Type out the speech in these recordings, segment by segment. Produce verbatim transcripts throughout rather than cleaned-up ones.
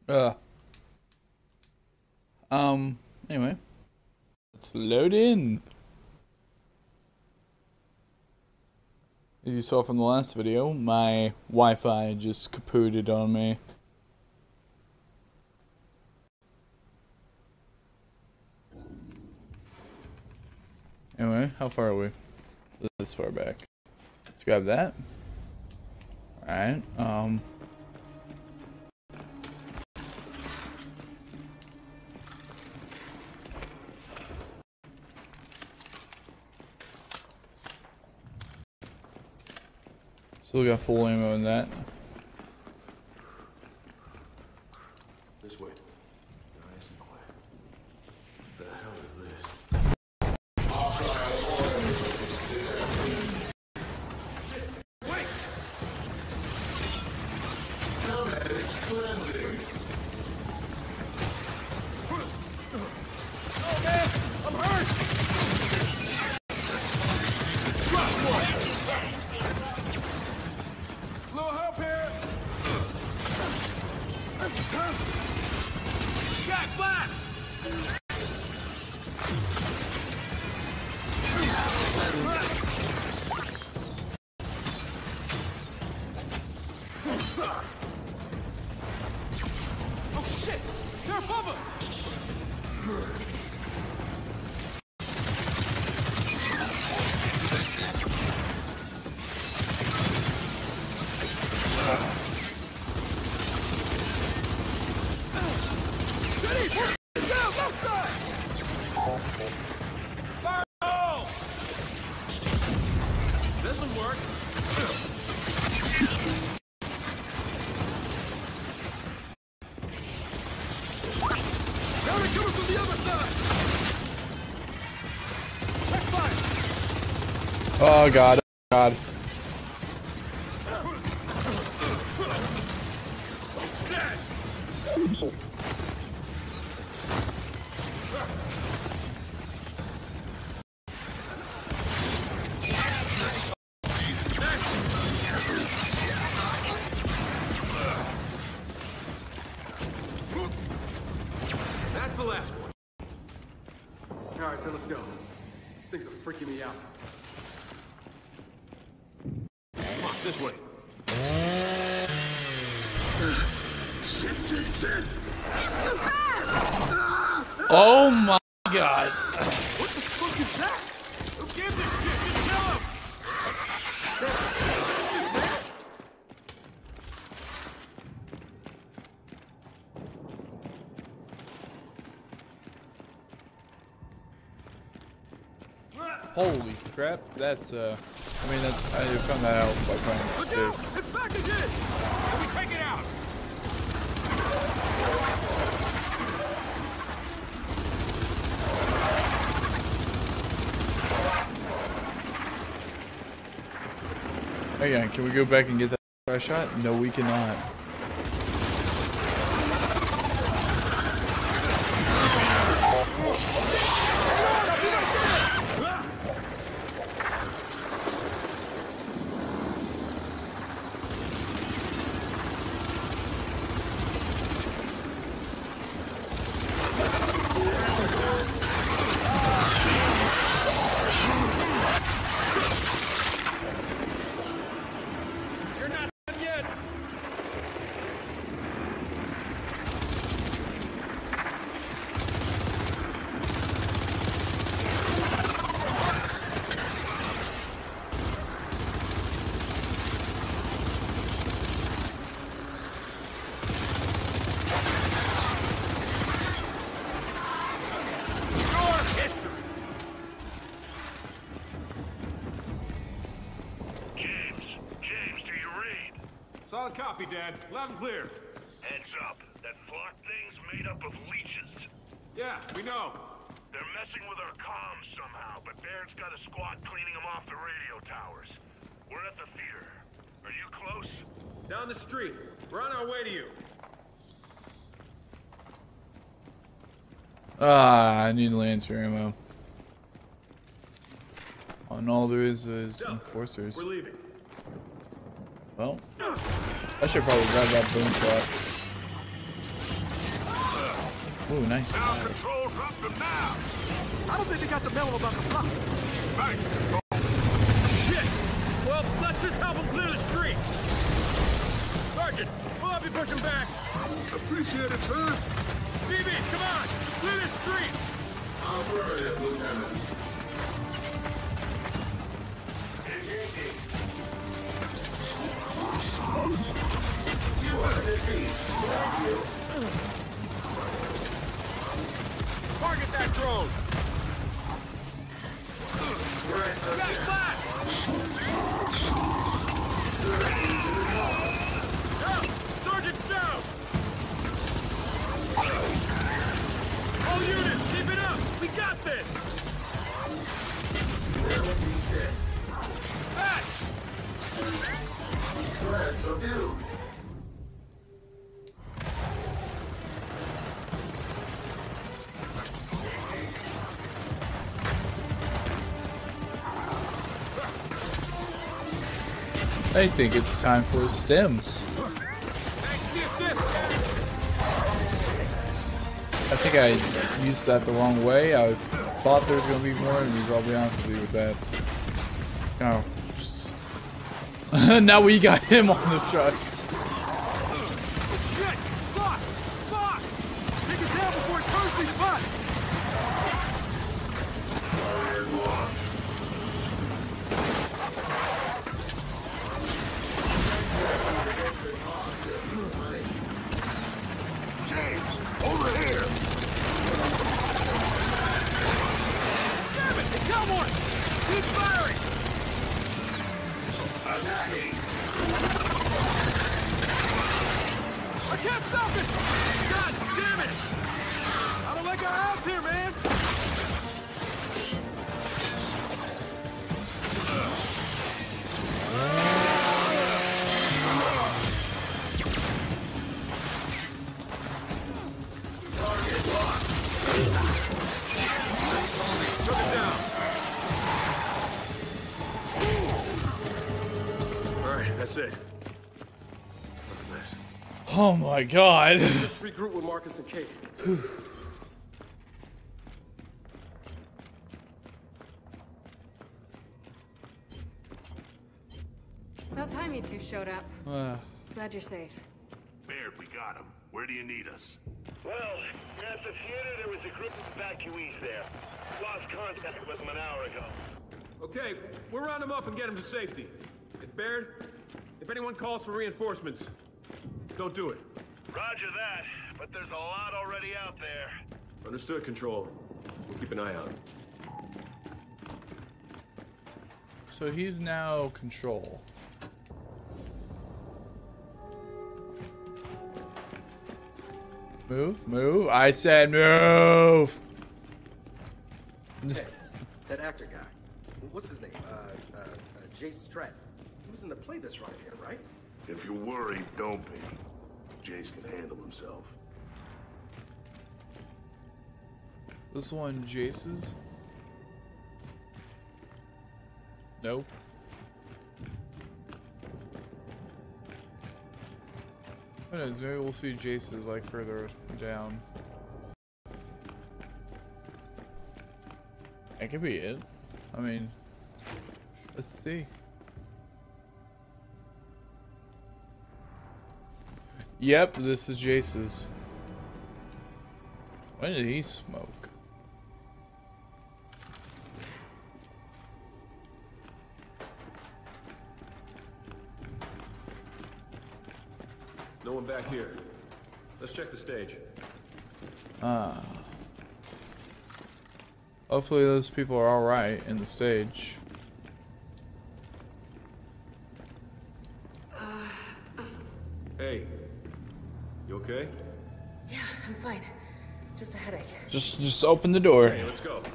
Uh. Um. Anyway, let's load in. As you saw from the last video, my Wi-Fi just kapooted on me. Anyway, how far are we? This far back. Let's grab that. Alright, um... still got full ammo in that. This way. Nice and quiet. What the hell is this? Wait! No, that is cleansing. Oh man! I'm hurt! Drop one! Little help here! Got flat! Oh shit! They're above us! This'll work. Now they're coming from the other side. Check fire. Oh god, oh god. That's the last one. Alright, then let's go. These things are freaking me out. Come on, this way. Oh my god. What the fuck is that? Who gives a shit? Just kill him! Holy crap, that's uh I mean that's I found that out by playing Look stick. out! It's back again! Let me take it out! Again, can we go back and get that fresh shot? No, we cannot. You're not done yet! Solid copy, Dad. Loud and clear. Heads up. That flock thing's made up of leeches. Yeah, we know. They're messing with our comms somehow, but Baird's got a squad cleaning them off the radio towers. We're at the theater. Are you close? Down the street. We're on our way to you. Ah, I need Lancer ammo. And all there is is Duck, enforcers. We're leaving. Well, I should probably grab that boom shot. Ooh, nice. Now control, drop them now. I don't think they got the memo about the block. Right, control. Shit! Well, let's just help them clear the street. Sergeant, we'll help you push them back. Appreciate it, sir. B B, come on! Clear the street! I'll hurry it, Lieutenant. You are the seat. Target that drone! Back, back! Down! Sergeant's down! All units, keep it up! We got this! Back! Let's do. I think it's time for a stem. I think I used that the wrong way. I thought there was going to be more enemies, I'll be honest with you with that. Oh, just... now we got him on the truck. Shit! Fuck! Fuck! Take it down before it turns these butts! James, over here. Damn it! They got one! Keep firing! Attacking. I can't stop it! God damn it! I don't like our odds here, man! Took it down. All right, that's it. Look at this. Oh my god. Let's regroup with Marcus and Kate. About time you two showed up. Uh, Glad you're safe. Baird, we got him. Where do you need us? Well, at the theater, there was a group of evacuees there. Lost contact with them an hour ago. Okay, we'll round them up and get them to safety. And Baird, if anyone calls for reinforcements, don't do it. Roger that, but there's a lot already out there. Understood, Control. We'll keep an eye out. so he's now Control. Move, move. I said move. Hey, that actor guy. What's his name? Uh, uh, uh Jace Stratton. He was in the play that's right here, right? If you're worried, don't be. Jace can handle himself. This one Jace's? Nope. Who knows, maybe we'll see Jace's like further down. That could be it. I mean, let's see. Yep, this is Jace's. When did he smoke? No one back here. Let's check the stage. Ah. Hopefully those people are alright in the stage. Hey, you okay? Yeah, I'm fine. Just a headache. Just just open the door. Hey, let's go.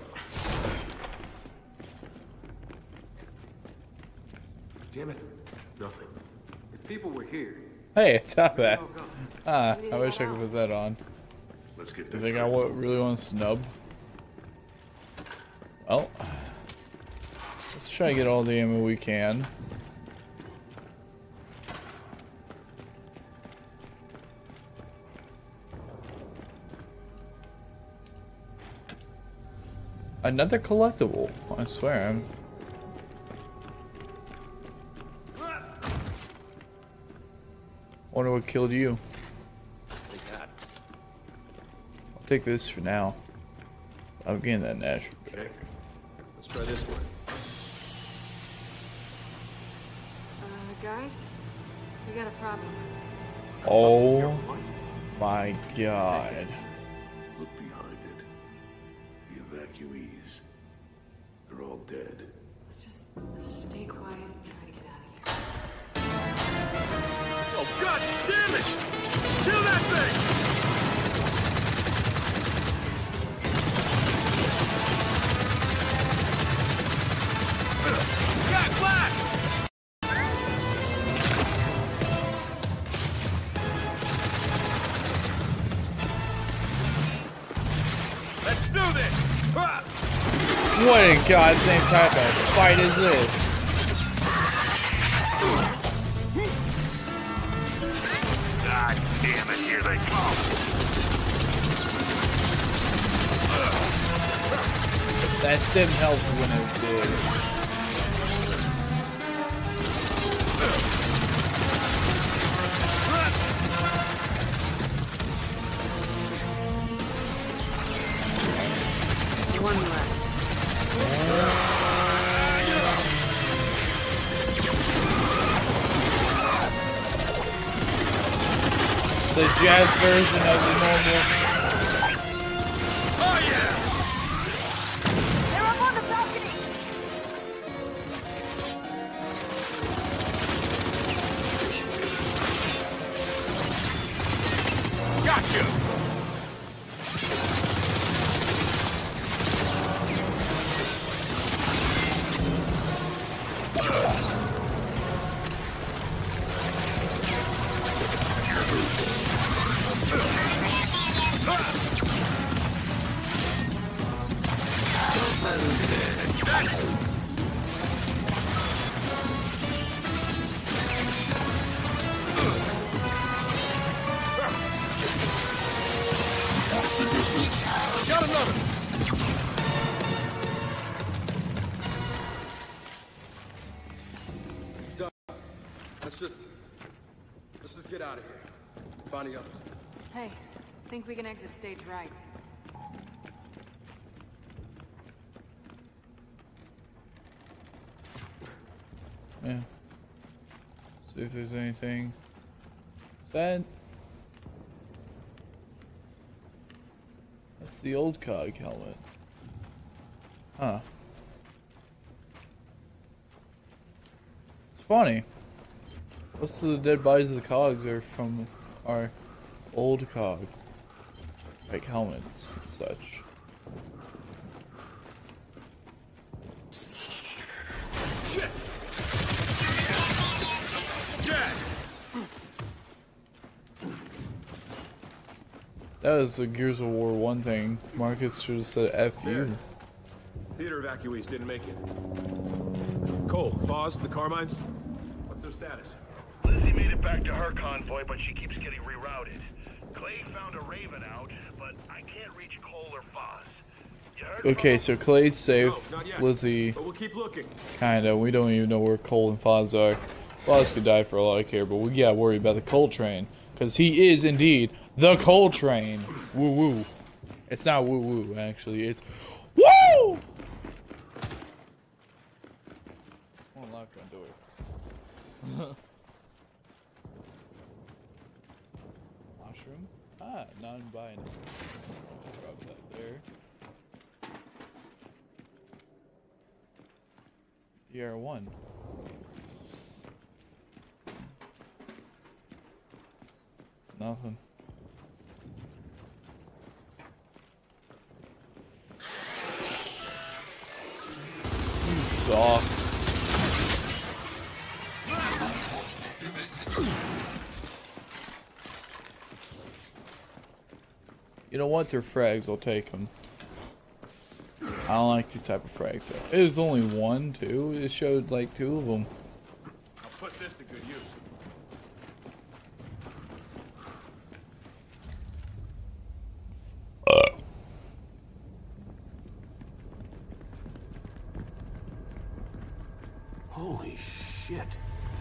Damn it. Nothing. If people were here, Hey, top hat. oh god. Ah, I wish I could put that on. Let's get You that. think I wa- really want to snub? Well, let's try to get all the ammo we can. Another collectible. I swear. I'm... Wonder what killed you. Take that. I'll take this for now. I'm getting that natural Okay. back. Let's try this one. Uh, guys, we got a problem. Oh my god. Look behind it. The evacuees. They're all dead. Let's just stay quiet and try to get out of here. Oh, god damn it! Kill that thing! Jack Black! Let's do this! Ah! What in God's name type of fight is this? God damn it, here they come! That stim helped when it was good. One less. The jazz version of the normal. Oh yeah! They're up on the balcony! Gotcha! Got another! It's done. Let's just... Let's just get out of here. Find the others. Hey, think we can exit stage right. Yeah. See if there's anything. Is that? That's the old cog helmet. Huh. It's funny. Most of the dead bodies of the cogs are from our old cog. Like helmets and such. Shit! Jack! That was a Gears of War one thing. Marcus should have said F you. Theater evacuees didn't make it. Cole, Foz, the Carmines? What's their status? Lizzie made it back to her convoy, but she keeps getting rerouted. Clay found a Raven out, but I can't reach Cole or Foz. You heard Okay, so Clay's safe. No, not yet. Lizzie, But we'll keep looking. kinda. We don't even know where Cole and Foz are. Foz could die for all I care, but we gotta worry about the Cole train. Because he is indeed the Cole train. Woo woo. It's not woo woo, actually. It's woo! One lock on door. Mushroom? Ah, non-binary. Drop that there. D R one. Nothing. You soft. You know what? They're frags. I'll take them. I don't like these type of frags. It was only one, too. It showed like two of them. I'll put this to good use. Holy shit.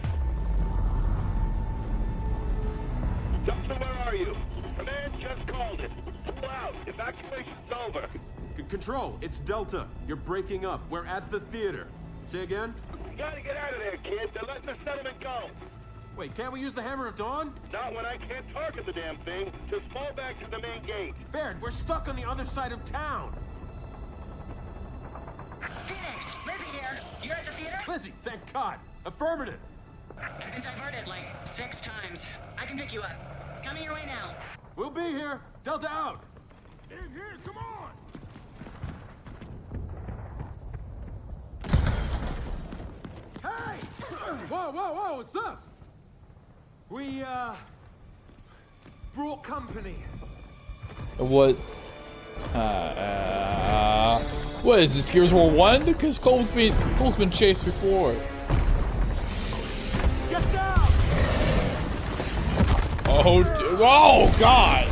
Delta, where are you? Command just called it. Pull out. Evacuation's over. C Control, it's Delta. You're breaking up. We're at the theater. Say again? You gotta get out of there, kid. They're letting the settlement go. Wait, can't we use the Hammer of Dawn? Not when I can't target the damn thing. Just fall back to the main gate. Baird, we're stuck on the other side of town. Phoenix, Lizzie here. You're at the theater? Lizzie, thank God. Affirmative. I've been diverted like six times. I can pick you up. Coming your way now. We'll be here. Delta out. In here, come on! Hey! Whoa, whoa, whoa, it's us! We, uh... brought company. What? Uh, uh, what is this, Gears of War one? Because Cole's been, Cole's been chased before. Get down! Oh, oh, God!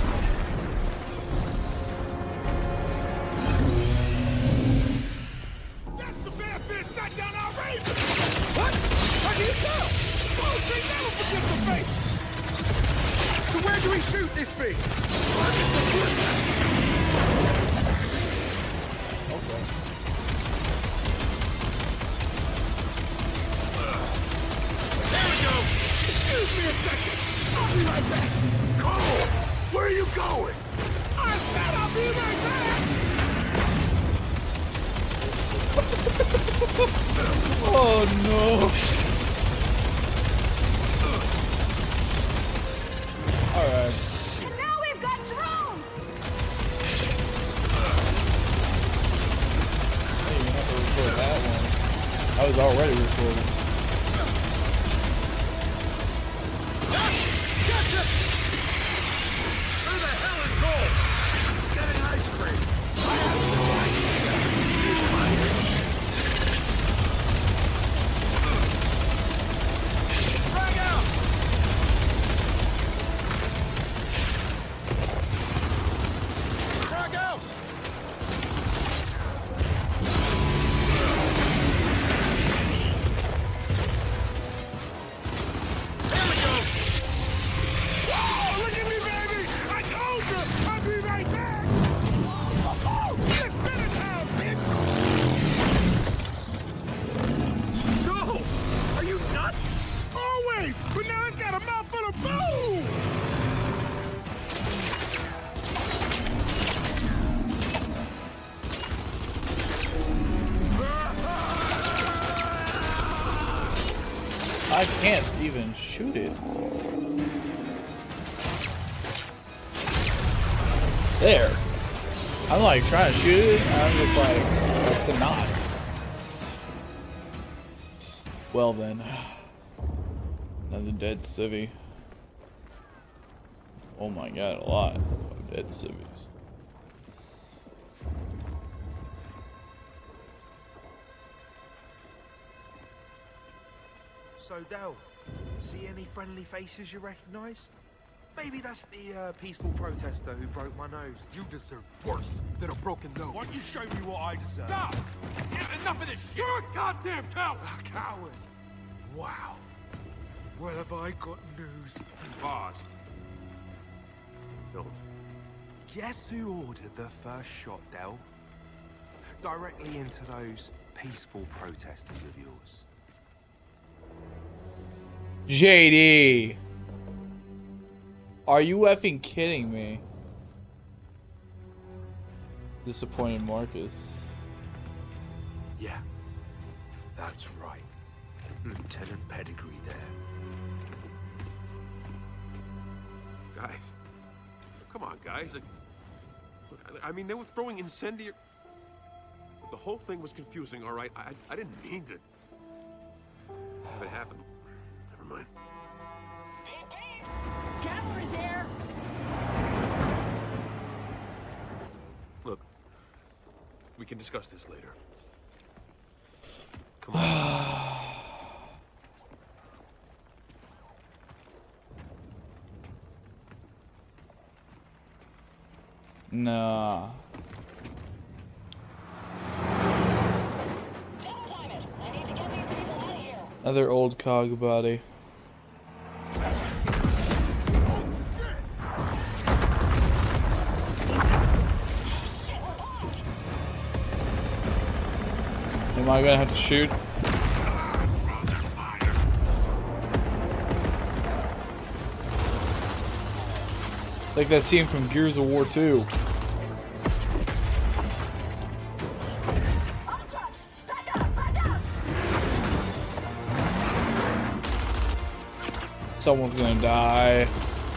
That's the bastard that shot down our raven! What? How do you tell? Oh, she never forgets the face! So where do we shoot this thing? Okay. There we go! Excuse me a second! I'll be right back! Cole! Where are you going? I said I'll be right back! Oh, no. Alright. And now we've got drones! I didn't even have to record that one. I was already recording. Where the hell is Cole? Getting ice cream. I have no idea. Frag out! Frag out! There we go! Whoa! Look at me, baby! I told you! I'll be right back! Oh, it's spinning time, bitch! No! Are you nuts? Always! But now it's got a mouthful of food! I can't even shoot it. There. I'm like trying to shoot it, and I'm just like, I cannot. Well then. Another dead civvy. Oh my god, a lot of dead civvies. So, Dal, see any friendly faces you recognize? Maybe that's the uh, peaceful protester who broke my nose. You deserve worse than a broken nose. Why don't you show me what I deserve? Stop! Enough of this shit! You're a goddamn coward! A coward! Wow. Well, have I got news for Pause. Don't. Guess who ordered the first shot, Del? Directly into those peaceful protesters of yours. J D! Are you effing kidding me? Disappointed Marcus. Yeah, that's right. Lieutenant Pedigree there. Guys. Come on, guys. Like, look, I, I mean, they were throwing incendiary... The whole thing was confusing, all right? I, I didn't mean to... If it happened, never mind. Gambler's here. Look, we can discuss this later. Come on. Nah. Double time it. I need to get these people out of here. Another old cog body. Am I gonna have to shoot? Like that team from Gears of War two. Someone's gonna die.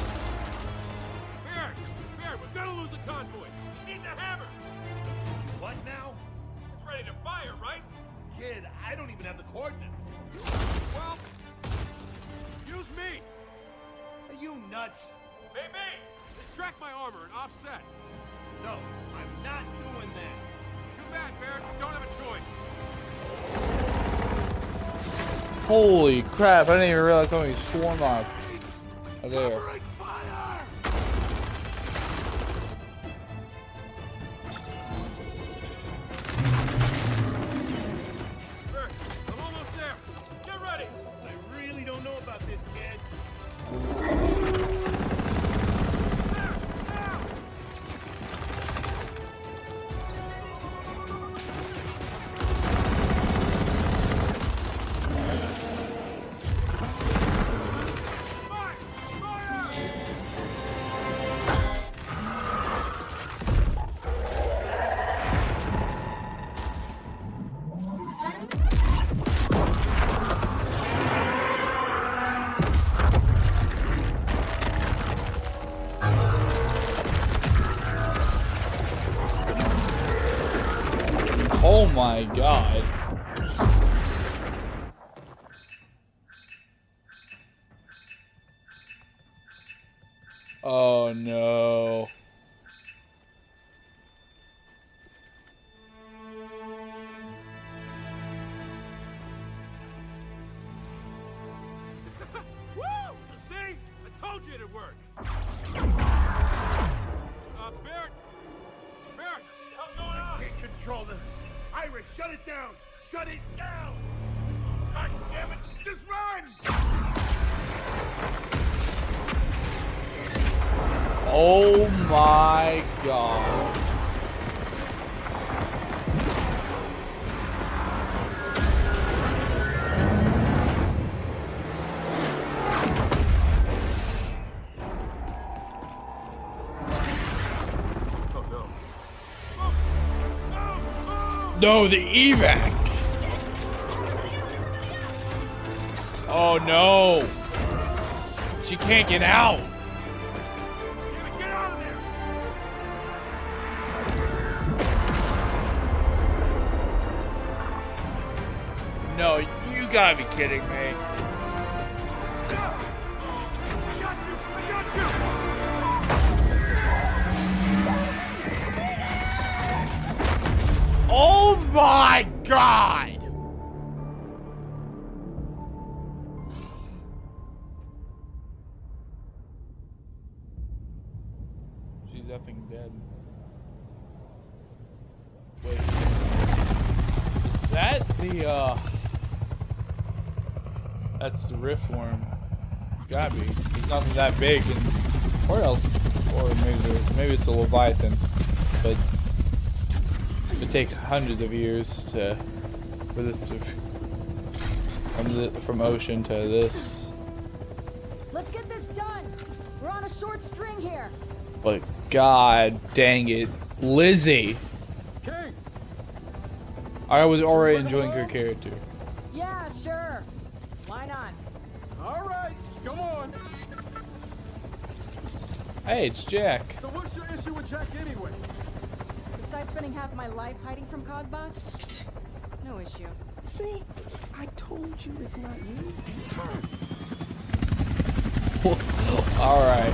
Bear! Bear, we're gonna lose the convoy! Need the hammer! What now? It's ready to fire, right? Kid, I don't even have the coordinates. Well, use me! Are you nuts? Maybe! Distract my armor and offset. No, I'm not doing that. Too bad, Bear. Don't have a choice. Holy crap, I didn't even realize how many Swarmaks are there. Covering fire! Bear, I'm almost there. Get ready! I really don't know about this, kid. Oh my god. Oh no. Woo! See? I told you it'd work. Uh, Bear! Bear! What's going on? Can't control them. Iris, shut it down! Shut it down! God damn it! Just run! Oh my god. Oh no. No, the evac. Oh no. She can't get out. Get out of there! No, you gotta be kidding me. Oh my god! She's effing dead. Wait. Is that the, uh... That's the riftworm. It's gotta be. There's nothing that big and... Or else. Or maybe there's, maybe it's a Leviathan. But... It would take hundreds of years to... For this to... From, the, from ocean to this. Let's get this done. We're on a short string here. But god dang it. Lizzie! King! I was already enjoying her character. Yeah, sure. Why not? All right, come on. Hey, it's Jack. So what's your issue with Jack anyway? Besides spending half my life hiding from Cogbots? No issue. See? I told you it's not you. Alright.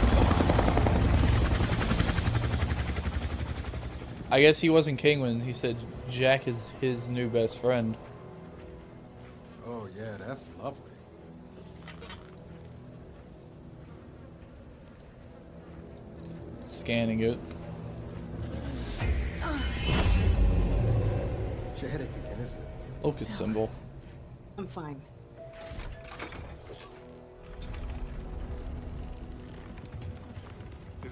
I guess he wasn't king when he said Jack is his new best friend. Oh yeah, that's lovely. Scanning it. It's your headache again, isn't it? Locust symbol. I'm fine.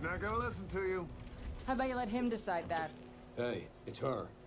He's not gonna listen to you. How about you let him decide that? Hey, it's her.